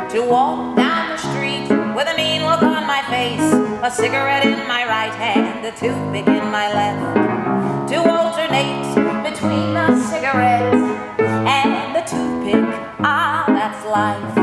to walk down the street with a mean look on my face, a cigarette in my right hand, a toothpick in my left, to alternate between the cigarette and the toothpick. Ah, that's life.